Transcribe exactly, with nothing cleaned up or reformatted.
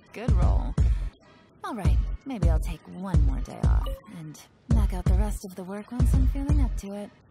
good roll. Alright, maybe I'll take one more day off, and knock out the rest of the work once I'm feeling up to it.